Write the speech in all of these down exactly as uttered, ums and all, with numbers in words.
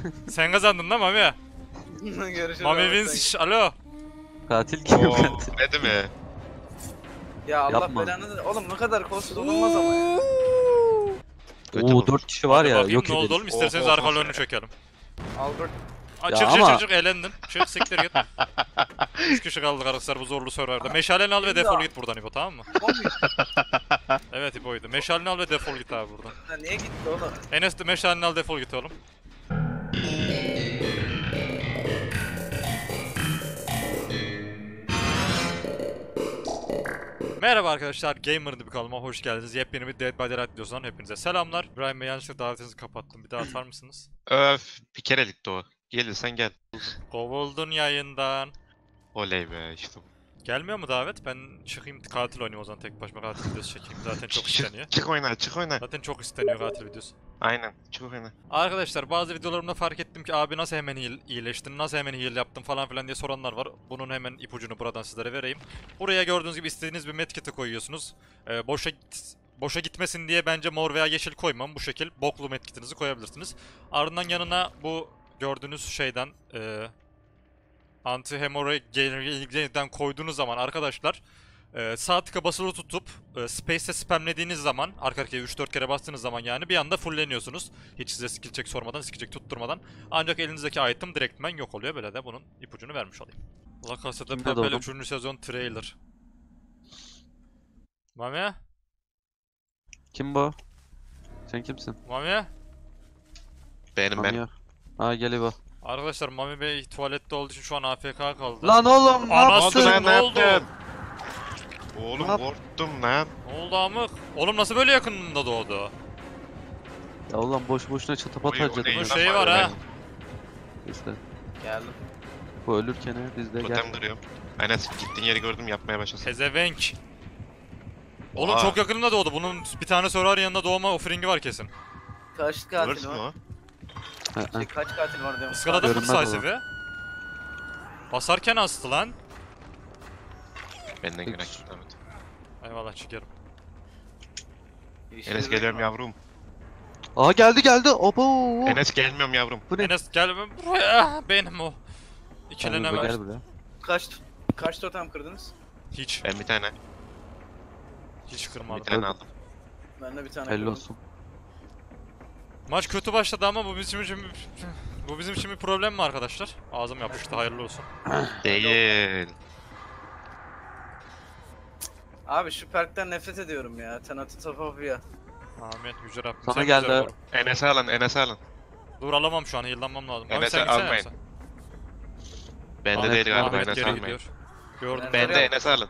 Sen kazandın lan Mami. Görüşürüz. Mami abi, wins. Şş, alo. Katil kim Oo, katil? ne mi? sen- Ya Allah Yapma. belanı. Oğlum ne kadar kolsuz olunmaz ama ya. Kötü Oo bu. dört kişi var Hadi ya bakayım yok ne oldu ederiz. oğlum, isterseniz Oh, oh, arkalarını oh. çekelim. Albert. Aa, Ya çık ama- çık çık çık elendin. Çık siktir git. Üç kişi kaldık arkadaşlar bu zorlu serverda. Meşaleni al ve defol git buradan İbo, tamam mı? O muydu? Evet İbo'ydu. Meşaleni al ve defol git abi buradan. Ha, niye gitti oğlum? Enes de meşaleni al, defol git oğlum. Merhaba arkadaşlar, Gamer'ın bir kanalıma hoş geldiniz. Yepyeni bir Dead by Daylight videosundan hepinize selamlar. İbrahim Bey, yanlışlıkla davetinizi kapattım. Bir daha atar mısınız? Öf, bir kerelikti o. Gelirsen gel. Kovuldun yayından. Oley be işte bu. Gelmiyor mu davet? Ben çıkayım katil oynayayım o zaman, tek başıma katil videosu çekeyim. Zaten çok Çık, isteniyor. çık oyna, çık oyna. Zaten çok isteniyor katil videosu. Aynen, çık oyna. Arkadaşlar bazı videolarımda fark ettim ki abi nasıl hemen heal, iyileştin, nasıl hemen heal yaptın falan filan diye soranlar var. Bunun hemen ipucunu buradan sizlere vereyim. Buraya gördüğünüz gibi istediğiniz bir medkit'i koyuyorsunuz. Ee, boşa git, boşa gitmesin diye bence mor veya yeşil koymam. Bu şekil boklu medkit'inizi koyabilirsiniz. Ardından yanına bu gördüğünüz şeyden e, anti hemorrhagiden koyduğunuz zaman arkadaşlar e, sağ tıka basılı tutup e, space'e spamlediğiniz zaman arka arkaya üç dört kere bastığınız zaman yani bir anda fullleniyorsunuz. Hiç size skill check sormadan, skill check tutturmadan. Ancak elinizdeki item direktmen yok oluyor. Böyle de bunun ipucunu vermiş olayım. La Casa de Kimde Papel doğdum? üçüncü sezon trailer. Mami? Kim bu? Sen kimsin? Mami? Benim Mami benim. ya. Ha gel İbo. Arkadaşlar Mami Bey tuvalette olduğu için şu an A F K kaldı. Lan oğlum ne Anasını yaptın? ne oldu? Oğlum Ne yap- korktum lan. Ne oldu amık? Oğlum nasıl böyle yakınında doğdu? Ya oğlum boş boşuna çatapat Oy, o harcadın. neydi Bunun ya. lan? şeyi var ha. İşte Geldim. bu ölürken he, biz de gel. Totem duruyorum. Aynen gittiğin yeri gördüm, yapmaya başlasın. Pezevenk. Oğlum Oha. çok yakınında doğdu. Bunun bir tane Sorari yanında doğma offering'i var kesin. Kaç Görürsün katil mü var? o? Ha, ha. Şey, kaç katil var diyorum. Iskaladın mı Görünmez decisive'i? Basarken astı lan. Benden Hiç. günah çıkmadı. Eyvallah çıkıyorum. Enes geliyorum yavrum. Aa geldi geldi. Obo. Enes gelmiyorum yavrum. Bu ne? Enes gel buraya. Benim o. Gel İkilene buraya, ver. gel buraya. Kaç kaç totem kırdınız? Hiç. Ben bir tane, Hiç bir kırmadım. tane aldım. Ben de bir tane Helal kırdım. olsun. Maç kötü başladı ama bu bizim için bu bizim için bir problem mi arkadaşlar? Ağzım yapıştı, hayırlı olsun. Değil. Abi şu perkten nefret ediyorum ya. Tenatitofobia. Amin yüce Rabbim. Sana sen geldi. güzel koru. Enes'i alın, Enes'i alın. Dur alamam şu an, yıllanmam lazım. Abi Enes'i sen gitsene almayın. Enes'e. Bende Ahmet- değil galiba, Ahmet Enes'i geri almayın. gidiyor. Gördüm. Ben- Bende Enes'i alın.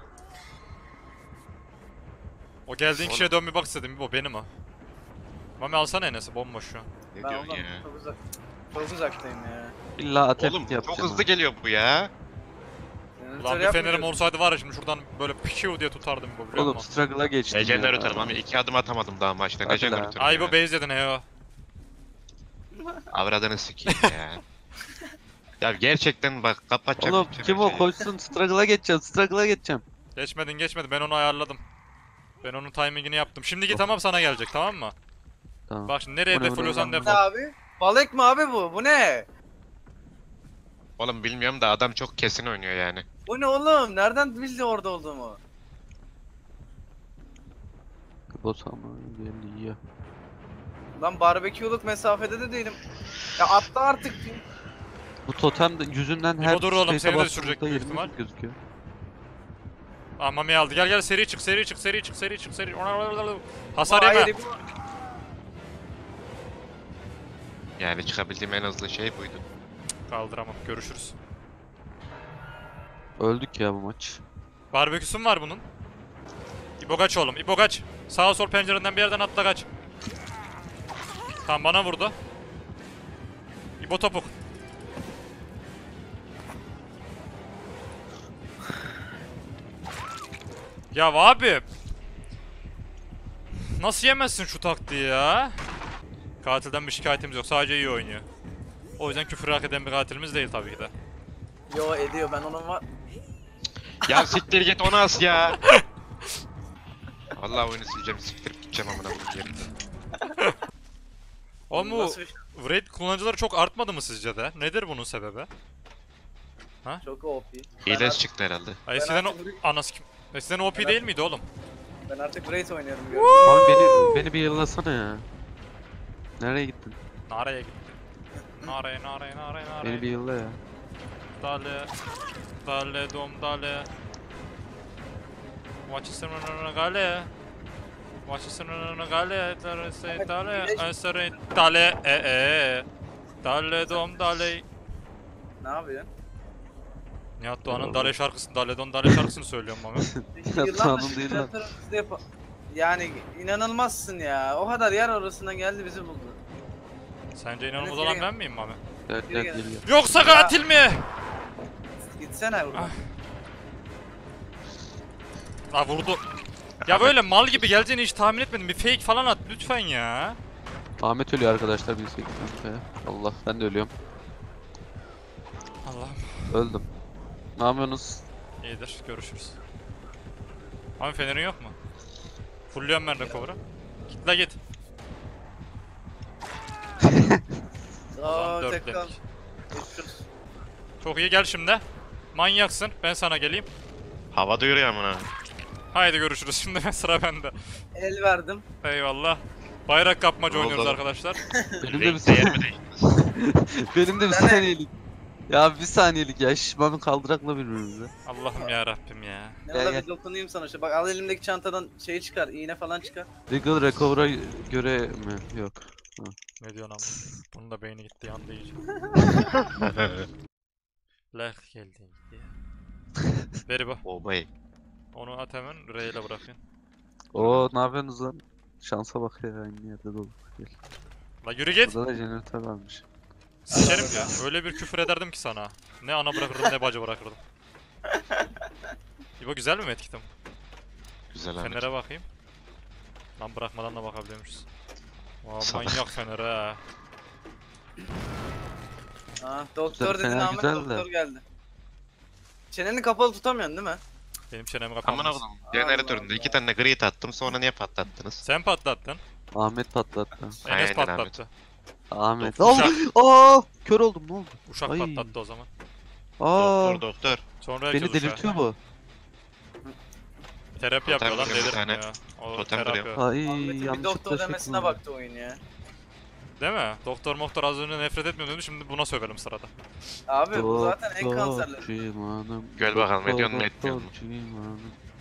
O geldiğin Oğlum. kişiye dön bir bak istedim. Bu benim o. Mami alsana Enes'i, bomboş şu an. Ne Ben diyorsun oğlum ya? çok uzak. Çok uzaktayım ya. İlla atep Oğlum yapacağım. çok hızlı geliyor bu ya. Ulan bir fenerim olsaydı var ya şimdi şuradan böyle pikiu diye tutardım bu, biliyor Oğlum musun? struggle'a geçtim ya. Legendary ama iki adım atamadım daha maçta. Hadi Legendary lan. atarım Ay bu ya. base yedin heyo. Avradını sikeyim ya. Ya gerçekten bak kapatacağım. Oğlum gideceğim kim her o şeyi. koşsun struggle'a geçeceğim struggle'a geçeceğim. Geçmedin geçmedi, ben onu ayarladım. Ben onun timingini yaptım. Şimdiki tamam sana gelecek, tamam mı? Tamam. Bak şimdi nereye Bu ne, bu ne defoluyorsan lan? defol. Ne abi? Balık mı abi bu? Bu ne? Oğlum bilmiyorum da adam çok kesin oynuyor yani. Bu ne oğlum? Nereden bildi orada olduğumu? Boss ama geliyor. Lan barbekülük mesafede de değilim. Ya atla artık. Bu totem de yüzünden her İbo dur oğlum, space'e seni de bastığımda düşürecek büyük yerimiz ihtimal. gözüküyor. Aa Mami aldı. Gel gel seri çık, seri çık, seri çık, seri çık, seri. Hasar Hayır, yeme. bu- Yani çıkabildiğim en hızlı şey buydu. Kaldıramam. Görüşürüz. Öldük ya bu maç. Barbeküsü mü var bunun? İbo kaç oğlum, İbo kaç. Sağa sol pencereden bir yerden atla kaç. Tamam bana vurdu. İbo topuk. Ya abi. Nasıl yemezsin şu taktiği ya? Katilden bir şikayetimiz yok, sadece iyi oynuyor. O yüzden küfür hak eden bir katilimiz değil tabii ki de. Yo ediyor ben onun var. Ya siktir git onu as ya. Vallahi oyunu sileceğim, siktirip gideceğim amına koyayım. O mu? Nasıl bir şey? Wraith kullanıcıları çok artmadı mı sizce de? Nedir bunun sebebi? Çok O P. Hilesi çıktı herhalde. Ay, eskiden o... artık Wraith- Anas kim? Eskiden O P Ben değil miydi oğlum? Ben artık Wraith oynuyorum. Abi beni beni bir yıllasana ya. Nereye gittin? Nereye gitti? Nereye, nereye, nereye, Beni bir nereye? yılla ya. Dale. Dale, dom, dale. Maçısın önüne gale. Maçısın önüne gale. Dale, dale. Esere, dale, e e. Dale, dom, dale. Ne yapıyorsun? Nihat Doğan'ın Dale şarkısını, Dale Don Dale şarkısını söylüyorum ama. Yıllardır Tanrım değil lan. simülatörümüzde yap- Yani inanılmazsın ya. O kadar yer arasına geldi bizi buldu. Sence inanılmaz Evet, olan geri ben miyim Mami? Evet Geri evet gel. geliyor. Yoksa katil mi? Gitsene buradan. Ha, vurdu. Ya böyle mal gibi geleceğini hiç tahmin etmedim. Bir fake falan at lütfen ya. Ahmet ölüyor arkadaşlar bir seksen. Allah ben de ölüyorum. Allah'ım. Öldüm. Ne yapıyorsunuz? İyidir, görüşürüz. Mami fenerin yok mu? Fulluyorum ben recover'ı. Git la git. Aa dört tekrar. dedik. Geçiyoruz. Çok iyi, gel şimdi. Manyaksın, ben sana geleyim. Havada yürüyor amına. Haydi görüşürüz, şimdi ben sıra bende. El verdim. Eyvallah. Bayrak kapmaca Ne oldu oynuyoruz oğlum? arkadaşlar. Benim de bir Renkte yer mi saniye. değiştiniz? Benim de bir Ben de- saniyelik. Ya bir saniyelik ya. Şişmamı kaldırakla birbirimize. Allah'ım ya Rabbim ya. Ne Gel, ola gel. bir dokunayım sana işte. Bak al elimdeki çantadan şeyi çıkar. İğne falan çıkar. Legal Recover'a göre mi? Yok. Ne diyorsun ama? Bunun da beyni gitti, yandı iyice. Lag geldi gitti ya. Veri bu. Obay. Onu at hemen, R ile bırakın. Oo ne yapıyorsunuz lan? Şansa bak ya aynı yerde dolu. Gel. La yürü git. Burada da jeneratör varmış. Sikerim ya. Öyle bir küfür ederdim ki sana. Ne ana bırakırdım ne bacı bırakırdım. İbo güzel mi medkitim? Güzel Ahmet. Fener'e bakayım. Lan bırakmadan da bakabiliyormuşuz. Aa, Salak. manyak Fener ha. Ha, doktor Güzel, dedin fena Ahmet güzel de. doktor geldi. Çeneni kapalı tutamıyorsun değil mi? Benim çenemi Amına kapanmaz. koydum. Jeneratöründe iki tane grid attım sonra niye patlattınız? Sen patlattın. Ahmet patlattı. Enes Aynen patlattı. Ahmet. Uşak. Aa, aa, kör oldum ne oldu? Uşak Ay. patlattı o zaman. Aa, Doktor doktor. Sonra herkes beni uşağı. delirtiyor bu. Terapi Totem yapıyor lan, kırıyor bir delirtmiyor. tane. O Totem terapi. kırıyor. Ay Ahmet'in bir yanlışlıkla doktor şey demesine kullandım. baktı oyun ya. Değil mi? Doktor moktor az önce nefret etmiyordu, şimdi buna sövelim sırada. Abi bu zaten en kanserli. Doktor Civanım, Gel bakalım, doktor, ediyorsun mu, etmiyor doktor Civanım.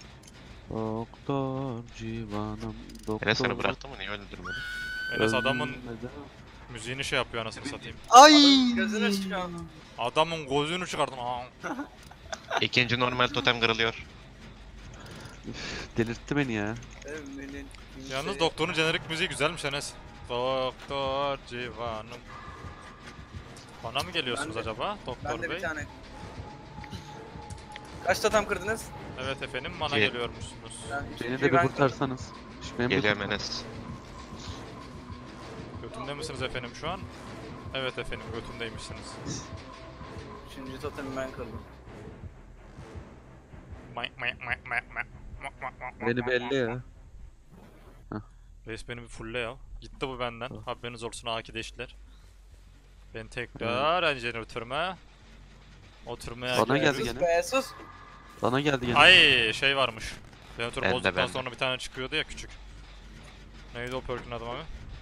Doktor civanım, doktor. Enes seni bıraktı mı? Niye öldürmedi? Enes adamın Ölmeden- müziğini şey yapıyor anasını satayım. Ay. Gözünü çıkar. Adamın gözünü çıkardın. Aa. İkinci normal totem kırılıyor. Üf, delirtti beni ya. Evmenin Yalnız kimseye- doktorun jenerik müziği güzelmiş Enes. Doktor civanım. Bana mı geliyorsunuz Ben de- acaba Doktor Ben de Bey? bir tane. Kaç totem kırdınız? Evet efendim, bana Ye- geliyormuşsunuz. Ben Beni üçüncüyü de bir ben kurtarsanız. Şu benim de Geliyorum kurtar- Enes. Götünde misiniz efendim şu an? Evet efendim, götündeymişsiniz. Üçüncü totemi ben kırdım. May- may- may- may- may- mak- mak- mak- mak- Beni mak- belli mak- ya. Reis beni bir fulle ya. Gitti bu benden. Tamam. Haberiniz olsun A K'de işler. Ben tekrar jeneratörüme oturmaya Bana gidiyorum. geldi Sus gene. be sus. Bana geldi gene. Ay şey varmış. Jeneratör Ben de, bozduktan ben de. sonra bir tane çıkıyordu ya küçük. Neydi o perk'ün adı abi?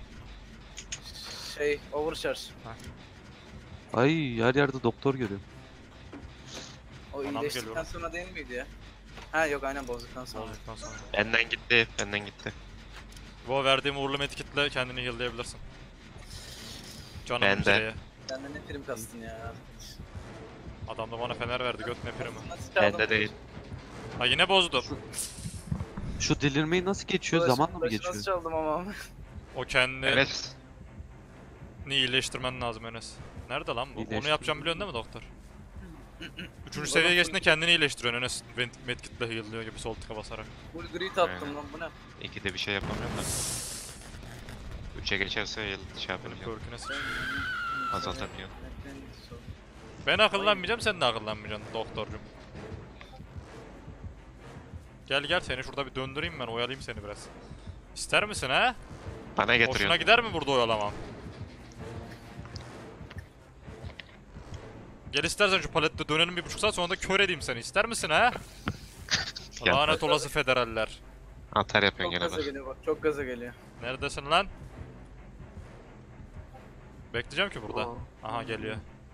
Şey overcharge. Ay her yerde doktor görüyorum. O Bana mı iyileştikten geliyor? sonra değil miydi ya? Ha yok aynen bozduktan sonra. Bozduktan sonra. Benden gitti. Benden gitti. Bu verdiğim uğurlu medkitle kendini heal'layabilirsin. Canım Ben de. üzereye. Sen de ne prim kastın ya. Adam da bana fener verdi, göt ne primi. Nasıl çaldın Bende bu değil. Ha yine bozdu. Şu delirmeyi nasıl geçiyor? Flash- Zamanla mı flash'ı geçiyor? Nasıl çaldım ama? O kendini Enes. iyileştirmen lazım Enes. Nerede lan bu? Onu İyileştir- yapacağım biliyorsun değil mi doktor? Üçüncü seviye geçtiğinde kendini iyileştiriyorsun Enes. Vent- Medkit'le heal'lıyor gibi sol tıka basarak. Full grid attım lan bu ne? İkide bir şey yapamıyorum da. Üçe geçerse yıl şey yapabiliyorum. Perk'üne sıç. Azaltabiliyorum. Ben akıllanmayacağım, sen de akıllanmayacaksın doktorcum. Gel gel, seni şurada bir döndüreyim ben, oyalayayım seni biraz. İster misin ha? Bana Hoşuna getiriyorsun. gider mi burada oyalamam? Gel istersen şu palette dönelim bir buçuk saat sonra da kör edeyim seni. İster misin ha? Gel. Lanet olası federaller. Atar yapıyorsun Çok gene gaza bak. geliyor bak. Çok gaza geliyor. Neredesin lan? Bekleyeceğim ki burada. Aha geliyor.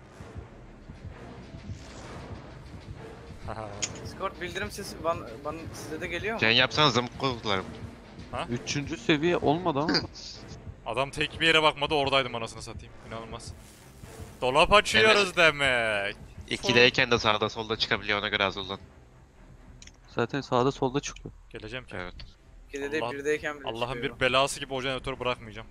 Haha. Discord bildirim sesi bana, bana size de geliyor mu? Sen yapsan zımk kovdular. Üçüncü seviye olmadı ama. Adam tek bir yere bakmadı oradaydım anasını satayım. İnanılmaz. Dolap açıyoruz demek. İkideyken de sağda solda çıkabiliyor, ona göre hazırlan. Zaten sağda solda çıkıyor. Geleceğim ki. Evet. İkide de Allah- birdeyken bile Allah'ın çıkıyor bir belası gibi o jeneratörü bırakmayacağım.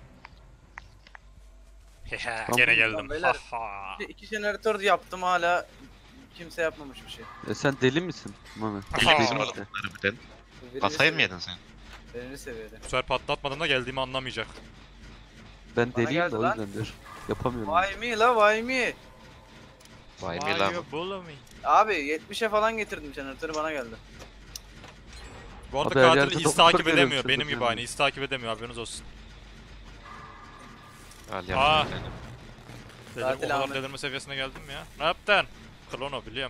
Hehe, Tamam, gene tamam, geldim. beyler. Haha. bu. İki, iki jeneratör yaptım hala kimse yapmamış bir şey. E sen deli misin Mami? Dili Aha. bizim oğlum harbiden. Bu birinci Kasayı mı seviye- yedin sen? Birinci seviyede. Bu sefer patlatmadığında geldiğimi anlamayacak. Ben Bana deliyim de geldi o lan. yüzden diyor. Yapamıyorum. Why me la why me? Vay Why be lan. you bully me? Abi yetmişe falan getirdim jeneratörü bana geldi. Bu arada Abi her katil yerde iz doktor takip görüyorum edemiyor. şurada Benim gibi yani. aynı. İz takip edemiyor haberiniz olsun. Al Aa. yapma bir tane. Dedim, Katil o kadar Ahmet. delirme seviyesine geldim ya. Ne yaptın? Klono biliyorum.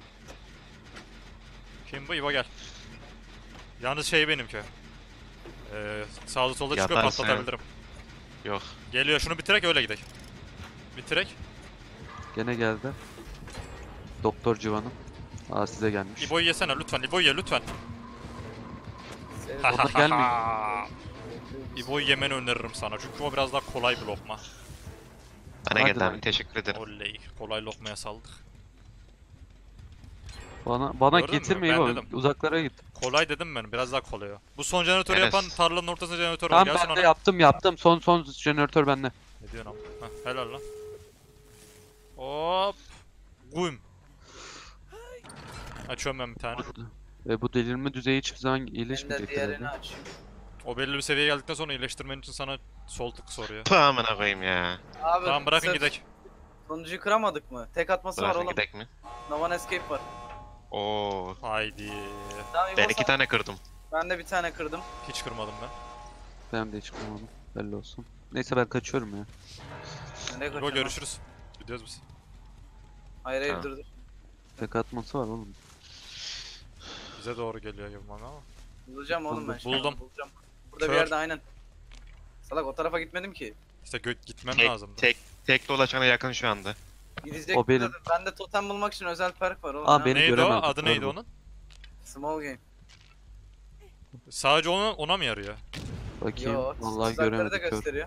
Kim bu? İbo gel. Yalnız şey benimki. Ee, sağda solda çıkıyor Yatarsın, patlatabilirim. Yok. Geliyor şunu bitirek öyle gidelim. Bitirek. Gene geldi. Doktor Civan'ım. Aa size gelmiş. İbo'yu yesene lütfen. İbo'yu ye lütfen. Sev- Bana gelmiyor. İbo'yu yemeni öneririm sana çünkü o biraz daha kolay bir lokma. Bana Hadi geldi lan. abi, teşekkür ederim. Oley. Kolay lokmaya saldık. Bana bana Gördün mü? getirmeyin Ben o. dedim. Uzaklara git. Kolay dedim ben. Biraz daha kolay o. Bu son jeneratörü Enes. yapan tarlanın ortasına jeneratör var. Tamam Gelsin ben de ona. yaptım yaptım. Son son jeneratör bende. Ne diyorsun ama? Heh, helal lan. Hop. Güm. Açıyorum ben bir tane. Ve bu delirme düzeyi hiçbir zaman Ben de iyileşmeyecek diğerini herhalde. aç. O belli bir seviyeye geldikten sonra iyileştirmen için sana sol tık soruyor. Puh, amına koyayım ya. Abi Tamam bırakın sırf gidelim. Sonuncuyu kıramadık mı? Tek atması var Bırakın oğlum. gidek mi? No one escape var. Oo. Haydi. Tamam İbo Ben sen- iki tane kırdım. Ben de bir tane kırdım. Hiç kırmadım ben. Ben de hiç bulmadım. Belli olsun. Neyse ben kaçıyorum ya. Nereye İbo kaçıyorsun? görüşürüz. Gidiyoruz biz. Hayır hayır Ha. dur dur. Tek atması var oğlum. Bize doğru geliyor gibi bana ama. Bulacağım oğlum ben. şimdi, Buldum. Bulacağım. Burada Kör. bir yerde aynen. Salak o tarafa gitmedim ki. İşte gö gitmem Tek, lazımdı. tek, tek dolaşana yakın şu anda. Gidecek. O benim. Bende totem bulmak için özel perk var oğlum. Aa, ne benim- Neydi o? göremedim. Adı neydi Pardon. onun? Small game. Sadece ona, ona mı yarıyor? Bakayım. Yo, Vallahi tuzakları da göremedik. Kör. gösteriyor.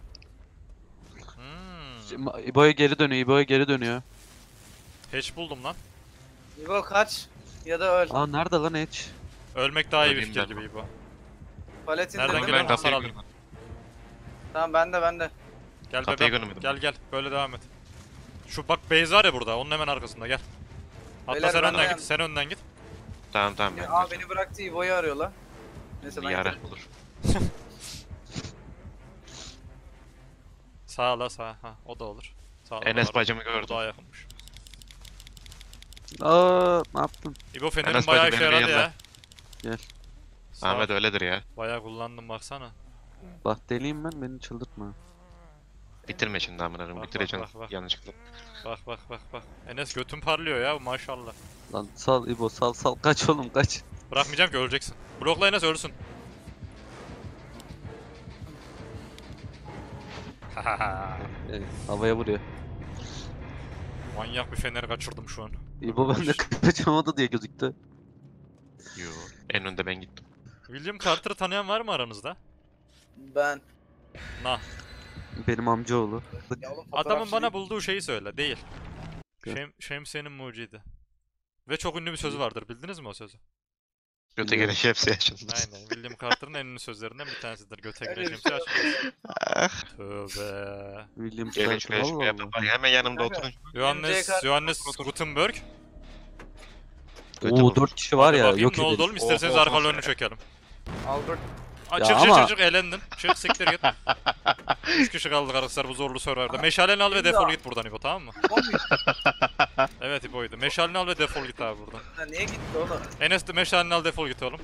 Hmm. Ma- İbo'ya geri dönüyor. İbo'ya geri dönüyor. Hatch buldum lan. İbo kaç ya da öl. Aa nerede lan Edge? Ölmek daha iyi bir Öleyim fikir ben. gibi İbo. Paletin Nereden dedim giren mi? kapı- kapıyı alayım. kırdım. Tamam bende bende. Gel Kapıyı bebeğim. görmedim. Gel gel. Böyle devam et. Şu bak base var ya burada. Onun hemen arkasında gel. Hatta Beyler, sen ben önden de- git. Sen önden git. Tamam tamam ben Aa gidiyorum. beni bıraktı İbo'yu arıyorlar. Neyse ben Bir ara giderim. olur. Sağa la sağa. Ha o da olur. Sağda da Enes var. bacımı O gördüm. daha yakınmış. Aa ne yaptın? İbo fenerin Enes bayağı bacı işe benim yaradı ya. yanımda. Gel. Sağ Ahmet ol. öyledir ya. Bayağı kullandım baksana. Bak deliyim ben beni çıldırtma. Bitirme şimdi amına koyayım. Bak, Bitireceksin bak, bak, bak. yanlışlıkla. Bak bak bak bak. Enes götün parlıyor ya maşallah. Lan sal İbo sal sal kaç oğlum kaç. Bırakmayacağım ki öleceksin. Blokla Enes ölsün. Evet, havaya vuruyor. Manyak bir fener kaçırdım şu an. İbo bende kaçamadı diye gözüktü. Yo. En önde ben gittim. William Carter'ı tanıyan var mı aranızda? Ben. Nah. Benim amcaoğlu. Ya oğlum, Adamın fotoğrafçı bana değil. bulduğu şeyi söyle. Değil. Gel. Şem Şemsiye'nin mucidi. Ve çok ünlü bir sözü vardır. Bildiniz mi o sözü? Göte Biliyorum. gelen hepsi yaşandı. Aynen. William Carter'ın en ünlü sözlerinden bir tanesidir. Göte Öyle giren bir şemsiye şey açmaz. Ah. Tövbe. William Gelin Sniper şuraya şuraya Allah Allah. bak. Hemen yanımda Kanka. oturun. Johannes, Carter- Johannes Gutenberg. Göte Oo vur. dört kişi var Hadi ya bakayım yok ne oldu ederiz. oğlum? İsterseniz Oho, arkalarını oho. çökelim. Albert. Aa, Ya çık çık ama- çık çık elendin. Çık siktir git. Üç kişi kaldık arkadaşlar bu zorlu serverda. Meşaleni al ve Kim defol daha? git buradan İbo tamam mı? O muydu? Evet İbo'ydu. Meşaleni al ve defol git abi buradan. Ha, niye gitti oğlum? Enes de meşaleni al defol git oğlum.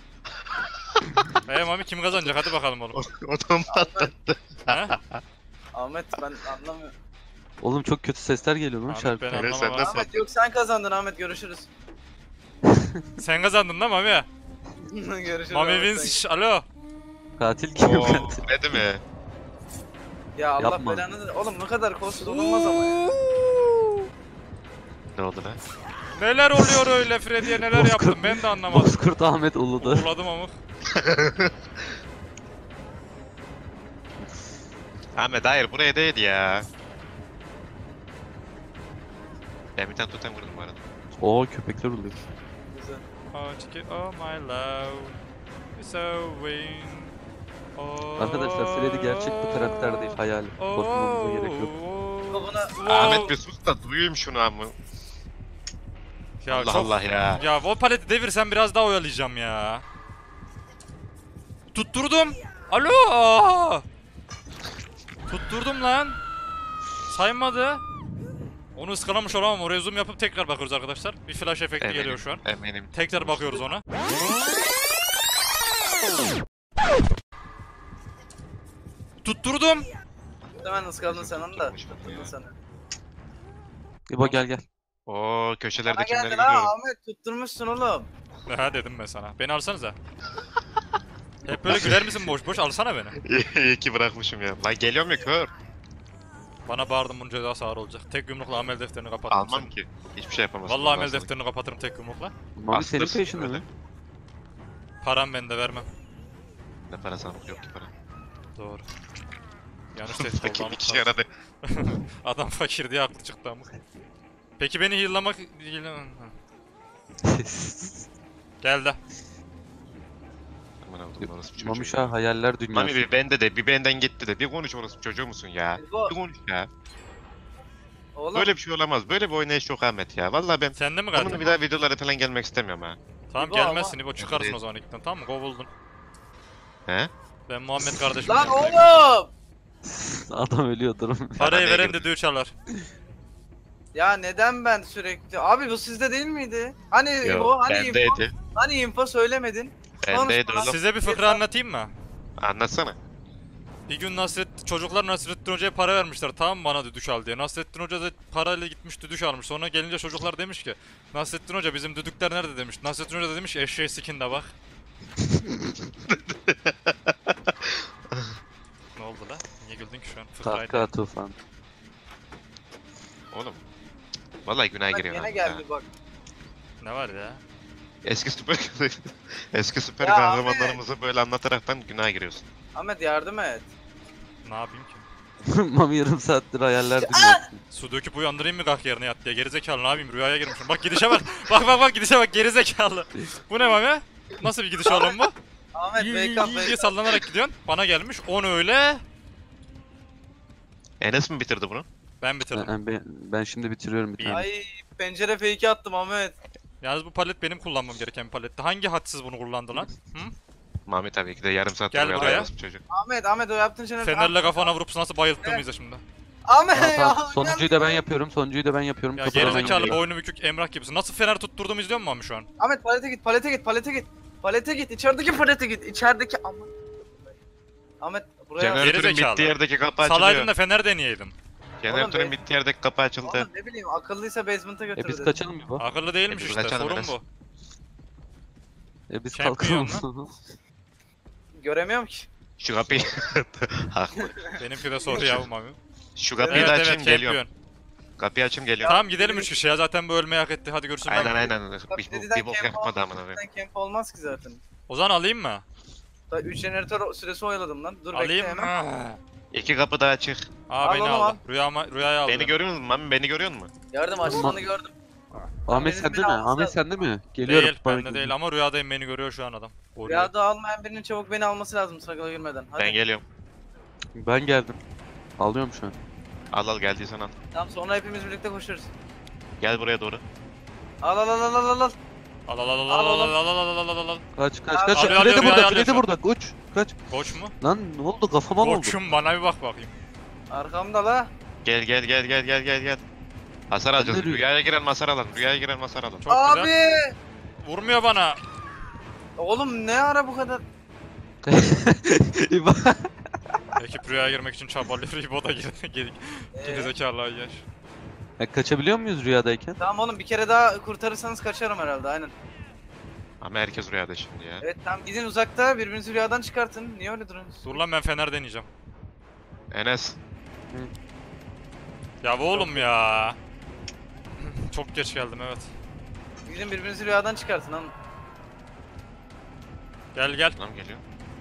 Eee mami kim kazanacak hadi bakalım oğlum. Odam patladı. He? Ahmet ben anlamıyorum. Oğlum çok kötü sesler geliyor lan Ahmet şarkı. ben Evet, sen anlamam. de- Ahmet. Ahmet yok sen kazandın Ahmet görüşürüz. Sen kazandın da Mami. Görüşürüz. Mami Ahmet, wins. Şş, Alo. Katil kim Oo, katil? ne mi? sen- Ya Allah Yapma. belanı. Oğlum bu kadar kolsuz olunmaz ama ya. Ne oldu lan? Neler oluyor öyle Freddy'ye neler Bozkurt- yaptım ben de anlamadım. Bozkurt Ahmet Ulu'da. Uğurladım amık. Ahmet hayır buraya değil ya. Ben bir tane totem vurdum bu arada. Oo köpekler uluyor. Güzel. Oh, chicken, oh my love. It's so win. Oh, Arkadaşlar Freddy gerçek bir karakter değil, hayal. Korkmamıza gerek yok. Buna- Ahmet bir sus da duyayım şunu amma. Ya Allah çok- Allah ya. Ya o paleti devirsen biraz daha oyalayacağım ya. Tutturdum. Alo. Aa! Tutturdum lan. Saymadı. Onu ıskalamış olamam. Oraya zoom yapıp tekrar bakıyoruz arkadaşlar. Bir flash efekti Eminim, geliyor şu an. Eminim. Tekrar bakıyoruz ona. Tutturdum. Hemen ıskaldın sen onu da. Tutturdun sen. İbo gel gel. Oo Bana köşelerde kimleri geldi la görüyorum. Ahmet tutturmuşsun oğlum. Ha dedim ben sana. Beni alsanıza. Hep böyle güler misin boş boş? Alsana beni. İyi ki bırakmışım ya. Lan geliyorum ya kör. Bana bağırdın bunun cezası ağır olacak. Tek yumrukla amel defterini kapatırım. Almam seni. ki. Hiçbir şey yapamazsın. Vallahi amel Ondan sonra. defterini kapatırım tek yumrukla. Mami senin Astırsın peşinde öyle. mi? Param bende vermem. Ne parası almak yok ki para. Doğru. Yanlış tespit oldu Fakir amık. bir kişi yaradı. Adam fakir diye aklı çıktı amık. Peki beni heal'lamak... heal- Geldi. Aman Allah'ım orası çocuğu. Mamişa hayaller dünyası. Mami bir bende de bir benden gitti de bir konuş orası çocuğu musun ya? İbo, Bir konuş ya. oğlum. Böyle bir şey olamaz. Böyle bir oynayış yok Ahmet ya. Vallahi ben Sende mi bunun katil? bir daha videolara falan gelmek istemiyorum ha. Tamam İbo gelmezsin ama- İbo çıkarsın o zaman ilkten tamam mı? Kovuldun. He? Ben Muhammed kardeşim. Lan yanındayım. oğlum. Adam ölüyor durum. Parayı Bana veren ne düdüğü çalar. Ya neden ben sürekli? Abi bu sizde değil miydi? Hani Yo, bu hani info, bendeydi. hani info söylemedin? Bendeydi Konuşma. oğlum. Size bir fıkra anlatayım mı? Anlatsana. Bir gün Nasret, çocuklar Nasrettin Hoca'ya para vermişler tamam mı bana düdük al diye. Nasrettin Hoca da parayla gitmiş düdük almış. Sonra gelince çocuklar demiş ki Nasrettin Hoca bizim düdükler nerede demiş. Nasrettin Hoca da demiş ki eşeği sikin de bak. Ne oldu la? Niye güldün ki şu an? Fıkraydı. Kahkaha tufan. Oğlum. Vallahi günah Bak giriyor. yine Ahmet geldi ha. bak. Ne var ya? Eski süper eski süper Ya kahramanlarımızı böyle anlataraktan günah giriyorsun. Ahmet yardım et. Ne yapayım ki? Mami yarım saattir hayaller dünyası. Su döküp uyandırayım mı kalk yerine yat diye. Gerizekalı ne yapayım rüyaya girmişim. Bak gidişe bak. Bak bak bak gidişe bak gerizekalı. Bu ne mami? Nasıl bir gidiş oğlum bu? Ahmet İyi wake iyi up iyi wake diye up. sallanarak gidiyorsun. Bana gelmiş on öyle. Enes mi bitirdi bunu? Ben bitirdim. Ben, ben, ben şimdi bitiriyorum bir tane. Ay pencere fake'i attım Ahmet. Yalnız bu palet benim kullanmam gereken bir paletti. Hangi hadsiz bunu kullandı lan? Hı? Mami tabii ki de yarım saat Gel buraya. bu çocuk. Ahmet Ahmet o yaptığın şeyler. Fenerle kafana vurup nasıl bayılttığımızı şimdi. Ahmet Tamam, ya. tamam. Sonuncuyu da ben yapıyorum. Sonuncuyu da ben yapıyorum. Ya Kapıdan ben gerizekalı gidiyorum. boynu bükük Emrah gibisin. Nasıl fener tutturduğumu izliyor musun abi şu an? Ahmet palete git palete git palete git. Palete git içerideki palete git. İçerideki aman. Ahmet buraya. Jeneratörün Gerizekalı. bittiği yerdeki kapı açılıyor. Salaydın da fener deneyeydin. Jeneratörün Oğlum be- bittiği yerdeki kapı açıldı. Oğlum ne bileyim akıllıysa basement'a E götür biz dedi. kaçalım mı bu? Akıllı değilmiş Hepimiz işte. kaçalım Sorun Enes. bu. E biz Champion kalkalım. Göremiyorum ki. Şu kapıyı... Haklı. Benimki de soru yavrum abi. Şu kapıyı Evet da evet açayım geliyorum. champion. Kapıyı açayım geliyorum. Tamam gidelim üç kişi ya zaten bu ölmeyi hak etti. Hadi görüşürüz. Aynen Bak. aynen. Bir, Bak bir, dediden bir bok camp yapmadı olmaz. amına koyayım. Dediden camp olmaz ki zaten. O zaman alayım mı? Daha üç jeneratör süresi oyaladım lan. Dur bekle Alayım hemen. mı? İki kapı daha açık. Aa Al beni oğlum, aldı. al. Rüyama, rüyaya aldı. Beni görüyor musun Mami? Beni görüyor musun? Yardım açtığını gördüm. Ahmet Benim sende beni mi? alması Ahmet lazım. sende mi? Geliyorum. Değil bana bende gel. değil ama rüyadayım beni görüyor şu an adam. Koruyor. Rüyada almayan birinin çabuk beni alması lazım sakala girmeden. Hadi. Ben geliyorum. Ben geldim. Alıyorum şu an. Al al geldiysen al. Tamam sonra hepimiz birlikte koşarız. Gel buraya doğru. Al al al al al al al. Al al al al Al al oğlum. al al al al al al al. Kaç kaç Al, kaç. alıyor, Freddy alıyor, burada. alıyor Freddy şu an. burada. Uç. Kaç. Koç mu? Lan ne oldu? Kafama ne oldu? Koçum bana bir bak bakayım. Arkamda la. Gel gel gel gel gel gel gel. Hasar alacağız. Nereye? Rüyaya giren hasar alalım. Rüyaya giren hasar alalım. Çok Abi. güzel. Vurmuyor bana. Oğlum ne ara bu kadar? İbo. Ekip rüyaya girmek için çabalıyor. İbo da geri geri Ee, gerizekalı yaş. E, kaçabiliyor muyuz rüyadayken? tamam oğlum bir kere daha kurtarırsanız kaçarım herhalde aynen. Ama herkes rüyada şimdi ya. Evet tamam gidin uzakta birbirinizi rüyadan çıkartın. Niye öyle duruyorsunuz? Dur lan ben fener deneyeceğim. Enes. Ya bu oğlum ya. Çok geç geldim evet. Gidin birbirinizi rüyadan çıkartın lan. Gel gel. Tamam geliyor.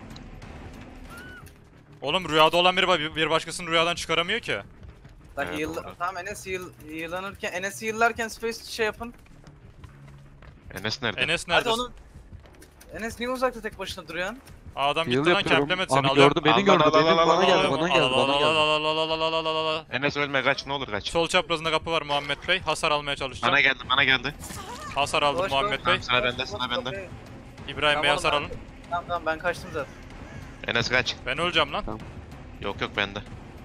Oğlum rüyada olan biri ba- bir başkasını rüyadan çıkaramıyor ki. Lan Evet, heal... doğru. Tamam Enes heal... heal'lanırken Enes heal'larken space şey yapın. Enes nerede? Enes Hadi neredesin? onu... Enes niye uzakta tek başına duruyorsun? Aa, adam Heal gitti lan yapıyorum. kemplemedi seni Abi alıyorum. gördü beni Allah gördü. Allah Benim Allah bana Allah geldi Allah bana geldi bana geldi. Enes ölme kaç ne olur kaç. Sol çaprazında kapı var Muhammed Bey. Hasar almaya çalışacağım. Bana geldi bana geldi. Hasar aldım Koş, Muhammed koş. Bey. Sıra bende sıra bende. İbrahim Bey Tamam, hasar ben- alın. Tamam tamam ben kaçtım zaten. Enes kaç. Ben öleceğim lan. Yok yok bende.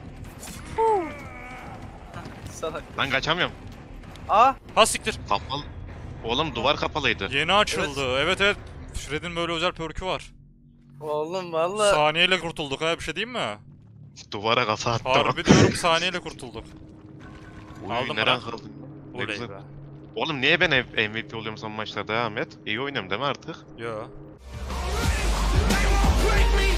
Salak. Lan kaçamıyorum. Aa! Ha siktir. Kapalı. Oğlum duvar kapalıydı. Yeni açıldı. Evet evet. Shred'in böyle özel perk'ü var. Oğlum valla. Saniyeyle kurtulduk ha bir şey diyeyim mi? Duvara kafa attı. Harbi diyorum saniyeyle kurtulduk. Uy, Aldım nereden bırak. kaldın? Ne Oley güzel. be. Oğlum niye ben M V P oluyorum son maçlarda Ahmet? İyi oynuyorum değil mi artık? Yo. Break me